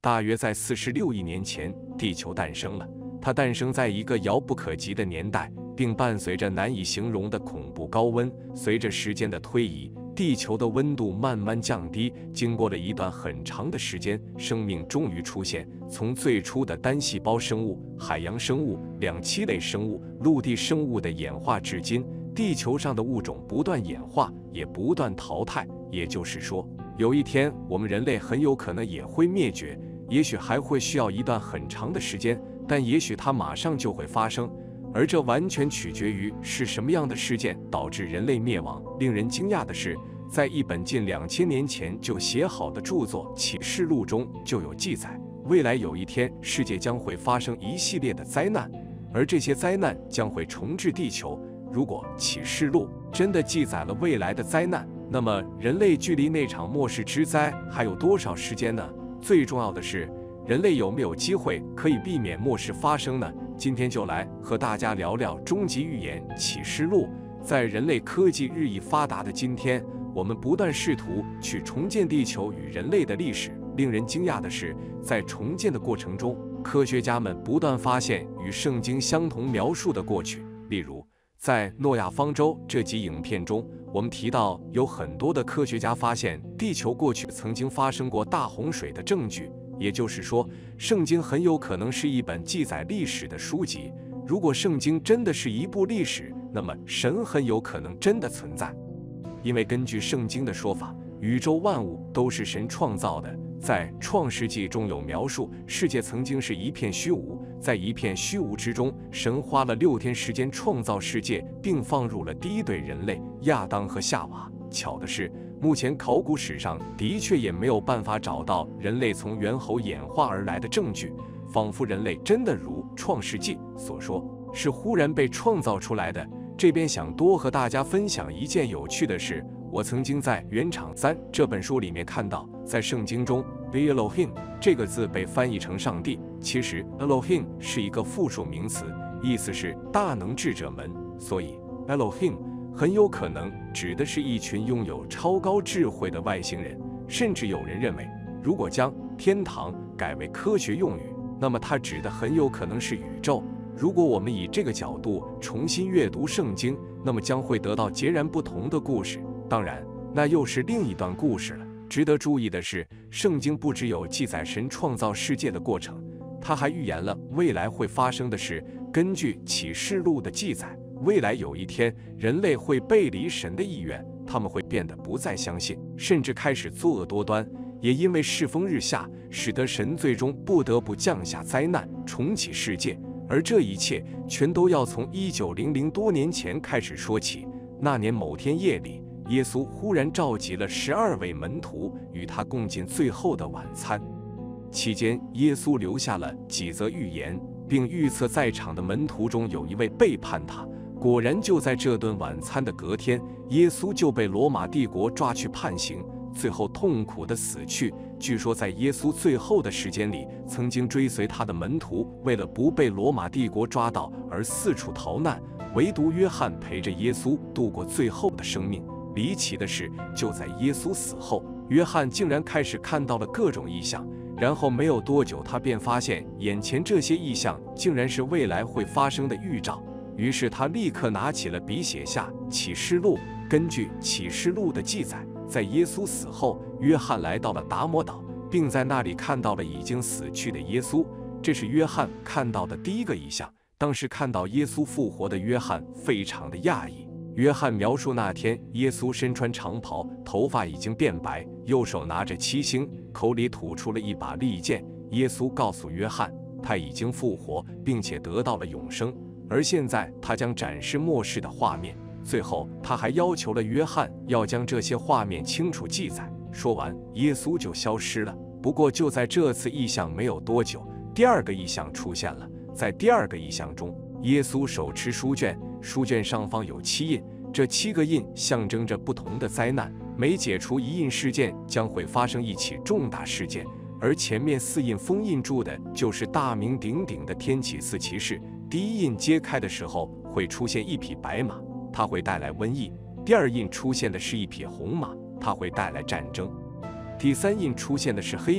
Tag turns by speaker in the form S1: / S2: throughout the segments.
S1: 大约在46亿年前，地球诞生了。它诞生在一个遥不可及的年代，并伴随着难以形容的恐怖高温。随着时间的推移，地球的温度慢慢降低。经过了一段很长的时间，生命终于出现。从最初的单细胞生物、海洋生物、两栖类生物、陆地生物的演化至今，地球上的物种不断演化，也不断淘汰。也就是说，有一天我们人类很有可能也会灭绝，也许还会需要一段很长的时间，但也许它马上就会发生。而这完全取决于是什么样的事件导致人类灭亡。令人惊讶的是，在一本近2000年前就写好的著作《启示录》中就有记载，未来有一天世界将会发生一系列的灾难，而这些灾难将会重置地球。如果《启示录》真的记载了未来的灾难，那么人类距离那场末世之灾还有多少时间呢？最重要的是，人类有没有机会可以避免末世发生呢？今天就来和大家聊聊终极预言《启示录》。在人类科技日益发达的今天，我们不断试图去重建地球与人类的历史。令人惊讶的是，在重建的过程中，科学家们不断发现与圣经相同描述的过去。例如，在诺亚方舟这集影片中，我们提到有很多的科学家发现地球过去曾经发生过大洪水的证据。也就是说，圣经很有可能是一本记载历史的书籍。如果圣经真的是一部历史，那么神很有可能真的存在。因为根据圣经的说法，宇宙万物都是神创造的。在创世纪中有描述，世界曾经是一片虚无，在一片虚无之中，神花了6天时间创造世界，并放入了第一对人类亚当和夏娃。巧的是，目前考古史上的确也没有办法找到人类从猿猴演化而来的证据，仿佛人类真的如创世纪所说，是忽然被创造出来的。这边想多和大家分享一件有趣的事。我曾经在《原厂3》这本书里面看到，在圣经中 The Elohim 这个字被翻译成上帝，其实 Elohim 是一个复数名词，意思是大能智者们，所以 Elohim 很有可能指的是一群拥有超高智慧的外星人。甚至有人认为，如果将天堂改为科学用语，那么它指的很有可能是宇宙。如果我们以这个角度重新阅读圣经，那么将会得到截然不同的故事。当然，那又是另一段故事了。值得注意的是，圣经不只有记载神创造世界的过程，它还预言了未来会发生的事。根据启示录的记载，未来有一天，人类会背离神的意愿，他们会变得不再相信，甚至开始作恶多端。也因为世风日下，使得神最终不得不降下灾难，重启世界。而这一切全都要从1900多年前开始说起。那年某天夜里，耶稣忽然召集了12位门徒，与他共进最后的晚餐。期间，耶稣留下了几则预言，并预测在场的门徒中有一位背叛他。果然，就在这顿晚餐的隔天，耶稣就被罗马帝国抓去判刑，最后痛苦地死去。据说在耶稣最后的时间里，曾经追随他的门徒为了不被罗马帝国抓到而四处逃难，唯独约翰陪着耶稣度过最后的生命。离奇的是，就在耶稣死后，约翰竟然开始看到了各种异象，然后没有多久，他便发现眼前这些异象竟然是未来会发生的预兆。于是他立刻拿起了笔，写下《启示录》。根据《启示录》的记载，在耶稣死后，约翰来到了达摩岛，并在那里看到了已经死去的耶稣。这是约翰看到的第一个异象。当时看到耶稣复活的约翰非常的讶异。约翰描述那天，耶稣身穿长袍，头发已经变白，右手拿着七星，口里吐出了一把利剑。耶稣告诉约翰，他已经复活，并且得到了永生。而现在他将展示末世的画面。最后他还要求了约翰要将这些画面清楚记载。说完，耶稣就消失了。不过就在这次异象没有多久，第二个异象出现了。在第二个异象中，耶稣手持书卷，书卷上方有7印，这7个印象征着不同的灾难，每解除一印事件将会发生一起重大事件。而前面4印封印住的就是大名鼎鼎的天启4骑士。第一印揭开的时候会出现一匹白马，它会带来瘟疫；第二印出现的是一匹红马，它会带来战争；第三印出现的是黑马，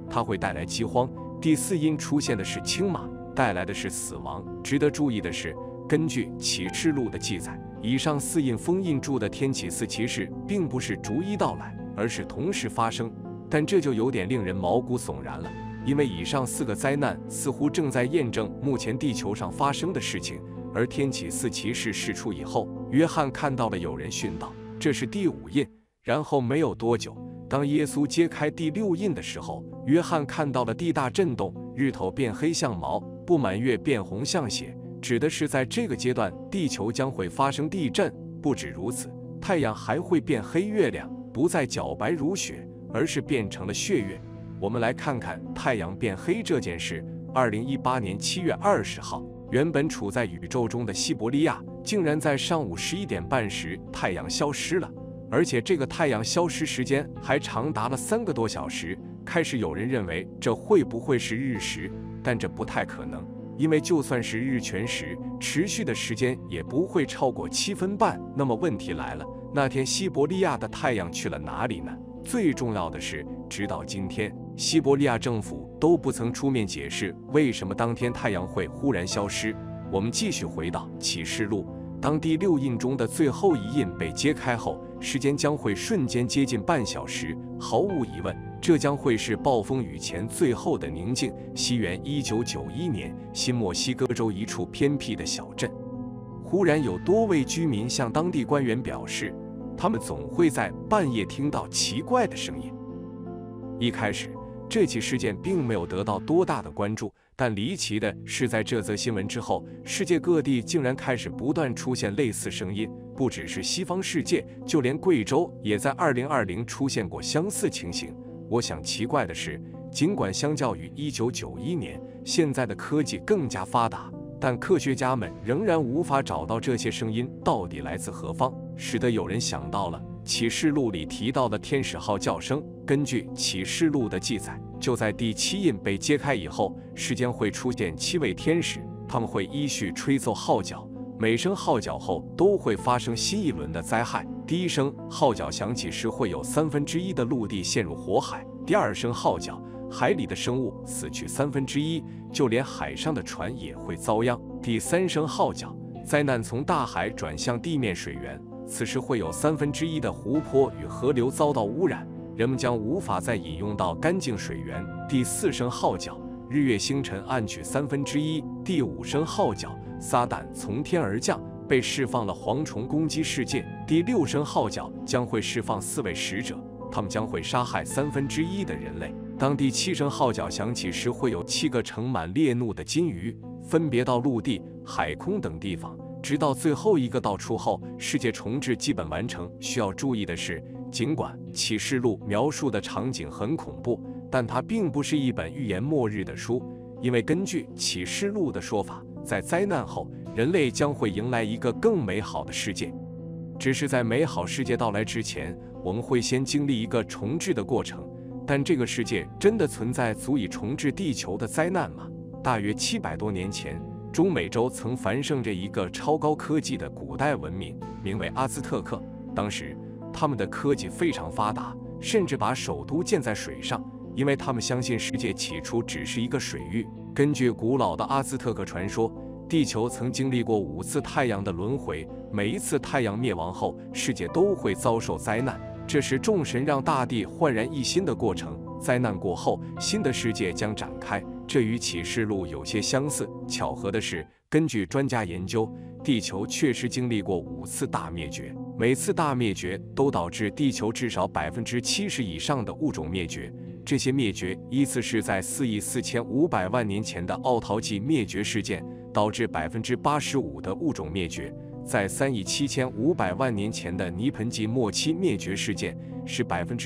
S1: 它会带来饥荒。第4印出现的是青马，带来的是死亡。值得注意的是，根据启示录的记载，以上4印封印住的天启4骑士并不是逐一到来，而是同时发生。但这就有点令人毛骨悚然了，因为以上4个灾难似乎正在验证目前地球上发生的事情。而天启4骑士释出以后，约翰看到了有人殉道，这是第5印。然后没有多久，当耶稣揭开第6印的时候，约翰看到了地大震动，日头变黑像毛，不满月变红像血，指的是在这个阶段地球将会发生地震。不止如此，太阳还会变黑，月亮不再皎白如雪，而是变成了血月。我们来看看太阳变黑这件事。2018年7月20号，原本处在宇宙中的西伯利亚竟然在上午11点半时太阳消失了，而且这个太阳消失时间还长达了3个多小时。开始有人认为这会不会是日食，但这不太可能，因为就算是日全食，持续的时间也不会超过7分半。那么问题来了，那天西伯利亚的太阳去了哪里呢？最重要的是，直到今天，西伯利亚政府都不曾出面解释为什么当天太阳会忽然消失。我们继续回到启示录，当第6印中的最后一印被揭开后，时间将会瞬间接近半小时。毫无疑问，这将会是暴风雨前最后的宁静。西元1991年，新墨西哥州一处偏僻的小镇，忽然有多位居民向当地官员表示，他们总会在半夜听到奇怪的声音。一开始，这起事件并没有得到多大的关注，但离奇的是，在这则新闻之后，世界各地竟然开始不断出现类似声音。不只是西方世界，就连贵州也在2020出现过相似情形。我想奇怪的是，尽管相较于1991年，现在的科技更加发达，但科学家们仍然无法找到这些声音到底来自何方，使得有人想到了启示录里提到的天使号叫声。根据启示录的记载，就在第7印被揭开以后，世间会出现7位天使，他们会依序吹奏号角，每声号角后都会发生新一轮的灾害。第1声号角响起时，会有1/3的陆地陷入火海；第2声号角，海里的生物死去1/3，就连海上的船也会遭殃；第3声号角，灾难从大海转向地面水源，此时会有1/3的湖泊与河流遭到污染，人们将无法再饮用到干净水源；第4声号角，日月星辰暗去1/3；第5声号角，撒旦从天而降，被释放了蝗虫攻击世界；第6声号角将会释放4位使者，他们将会杀害1/3的人类。当第7声号角响起时，会有7个盛满烈怒的金鱼，分别到陆地、海空等地方，直到最后一个到处后，世界重置基本完成。需要注意的是，尽管启示录描述的场景很恐怖，但它并不是一本预言末日的书，因为根据启示录的说法，在灾难后，人类将会迎来一个更美好的世界。只是在美好世界到来之前，我们会先经历一个重置的过程。但这个世界真的存在足以重置地球的灾难吗？大约700多年前，中美洲曾繁盛着一个超高科技的古代文明，名为阿兹特克。当时，他们的科技非常发达，甚至把首都建在水上，因为他们相信世界起初只是一个水域。根据古老的阿兹特克传说，地球曾经历过5次太阳的轮回，每一次太阳灭亡后，世界都会遭受灾难。这是众神让大地焕然一新的过程。灾难过后，新的世界将展开，这与启示录有些相似。巧合的是，根据专家研究，地球确实经历过5次大灭绝，每次大灭绝都导致地球至少70%以上的物种灭绝。这些灭绝依次是在4亿4500万年前的奥陶纪灭绝事件，导致85%的物种灭绝；在3亿7500万年前的泥盆纪末期灭绝事件，使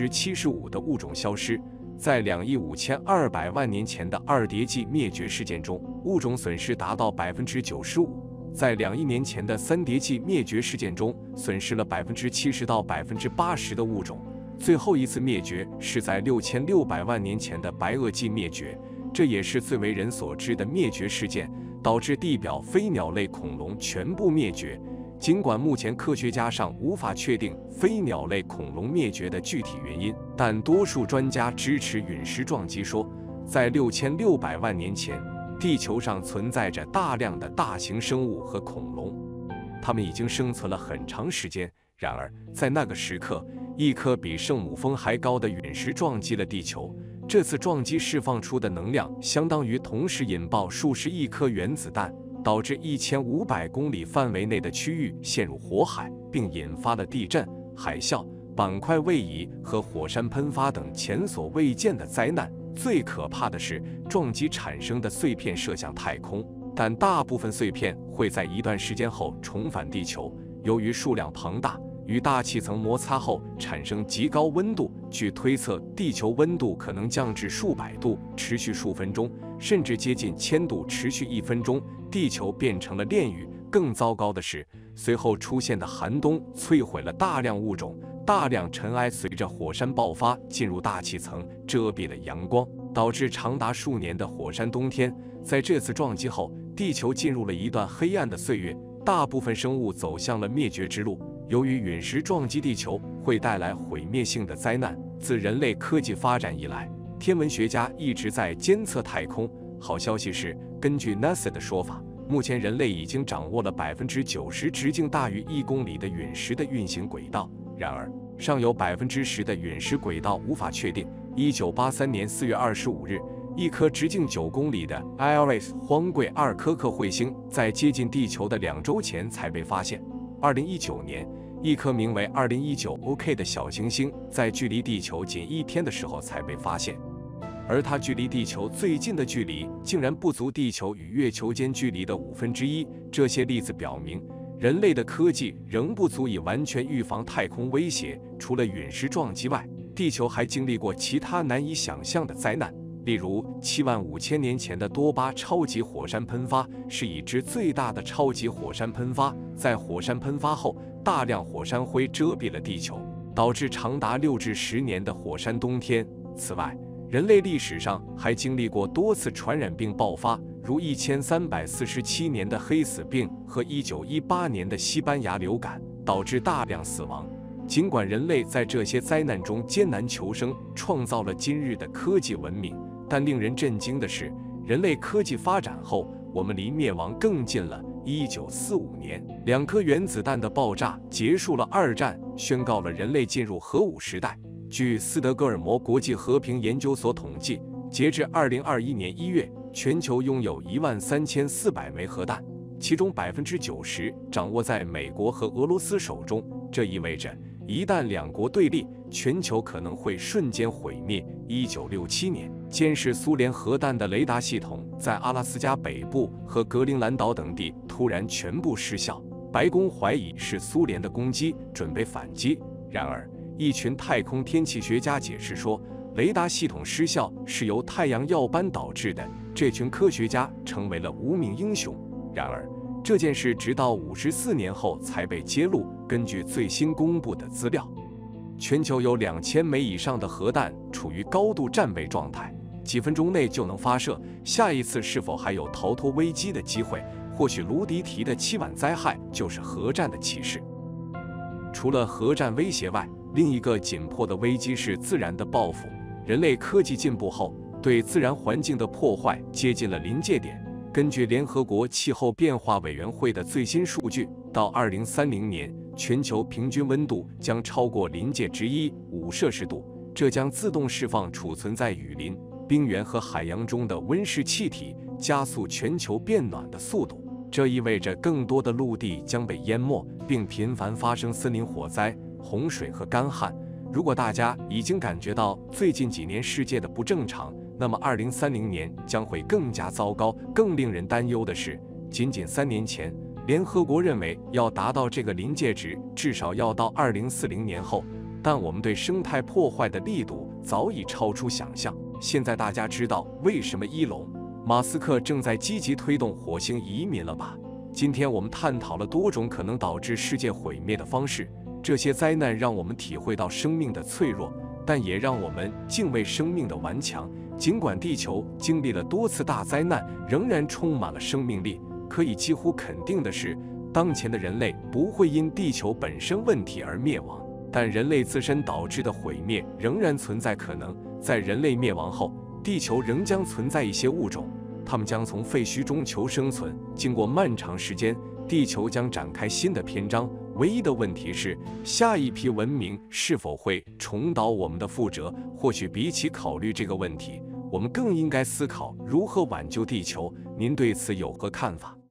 S1: 75%的物种消失；在2亿5200万年前的二叠纪灭绝事件中，物种损失达到95%；在2亿年前的三叠纪灭绝事件中，损失了70%到80%的物种。最后一次灭绝是在6600万年前的白垩纪灭绝，这也是最为人所知的灭绝事件，导致地表飞鸟类恐龙全部灭绝。尽管目前科学家尚无法确定飞鸟类恐龙灭绝的具体原因，但多数专家支持陨石撞击说， 在6600万年前，地球上存在着大量的大型生物和恐龙，它们已经生存了很长时间。然而，在那个时刻，一颗比圣母峰还高的陨石撞击了地球。这次撞击释放出的能量相当于同时引爆数十亿颗原子弹，导致1500公里范围内的区域陷入火海，并引发了地震、海啸、板块位移和火山喷发等前所未见的灾难。最可怕的是，撞击产生的碎片射向太空，但大部分碎片会在一段时间后重返地球。由于数量庞大，与大气层摩擦后产生极高温度。据推测，地球温度可能降至数百度，持续数分钟，甚至接近1000度，持续1分钟。地球变成了炼狱。更糟糕的是，随后出现的寒冬摧毁了大量物种，大量尘埃随着火山爆发进入大气层，遮蔽了阳光，导致长达数年的火山冬天。在这次撞击后，地球进入了一段黑暗的岁月，大部分生物走向了灭绝之路。由于陨石撞击地球会带来毁灭性的灾难，自人类科技发展以来，天文学家一直在监测太空。好消息是，根据 NASA 的说法，目前人类已经掌握了90%直径大于1公里的陨石的运行轨道。然而，尚有10%的陨石轨道无法确定。1983年4月25日，一颗直径9公里的 IRS 荒贵2柯克彗星在接近地球的2周前才被发现。2019年，一颗名为2019 OK 的小行星在距离地球仅1天的时候才被发现，而它距离地球最近的距离竟然不足地球与月球间距离的1/5。这些例子表明，人类的科技仍不足以完全预防太空威胁。除了陨石撞击外，地球还经历过其他难以想象的灾难。例如75000年前的多巴超级火山喷发是已知最大的超级火山喷发。在火山喷发后，大量火山灰遮蔽了地球，导致长达6至10年的火山冬天。此外，人类历史上还经历过多次传染病爆发，如1347年的黑死病和1918年的西班牙流感，导致大量死亡。尽管人类在这些灾难中艰难求生，创造了今日的科技文明，但令人震惊的是，人类科技发展后，我们离灭亡更近了。1945年，2颗原子弹的爆炸结束了2战，宣告了人类进入核武时代。据斯德哥尔摩国际和平研究所统计，截至2021年1月，全球拥有13400枚核弹，其中90%掌握在美国和俄罗斯手中。这意味着，一旦两国对立，全球可能会瞬间毁灭。1967年，监视苏联核弹的雷达系统在阿拉斯加北部和格陵兰岛等地突然全部失效，白宫怀疑是苏联的攻击，准备反击。然而，一群太空天气学家解释说，雷达系统失效是由太阳耀斑导致的。这群科学家成为了无名英雄。然而，这件事直到54年后才被揭露。根据最新公布的资料，全球有2000枚以上的核弹处于高度战备状态，几分钟内就能发射。下一次是否还有逃脱危机的机会？或许卢迪提的7晚灾害就是核战的启示。除了核战威胁外，另一个紧迫的危机是自然的报复。人类科技进步后，对自然环境的破坏接近了临界点。根据联合国气候变化委员会的最新数据，到2030年，全球平均温度将超过临界值5摄氏度，这将自动释放储存在雨林、冰原和海洋中的温室气体，加速全球变暖的速度。这意味着更多的陆地将被淹没，并频繁发生森林火灾、洪水和干旱。如果大家已经感觉到最近几年世界的不正常，那么2030年将会更加糟糕。更令人担忧的是，仅仅3年前，联合国认为要达到这个临界值，至少要到2040年后。但我们对生态破坏的力度早已超出想象。现在大家知道为什么伊隆·马斯克正在积极推动火星移民了吧？今天我们探讨了多种可能导致世界毁灭的方式。这些灾难让我们体会到生命的脆弱，但也让我们敬畏生命的顽强。尽管地球经历了多次大灾难，仍然充满了生命力。可以几乎肯定的是，当前的人类不会因地球本身问题而灭亡，但人类自身导致的毁灭仍然存在可能。在人类灭亡后， 地球仍将存在一些物种，它们将从废墟中求生存。经过漫长时间，地球将展开新的篇章。唯一的问题是，下一批文明是否会重蹈我们的覆辙？或许比起考虑这个问题，我们更应该思考如何挽救地球。您对此有何看法？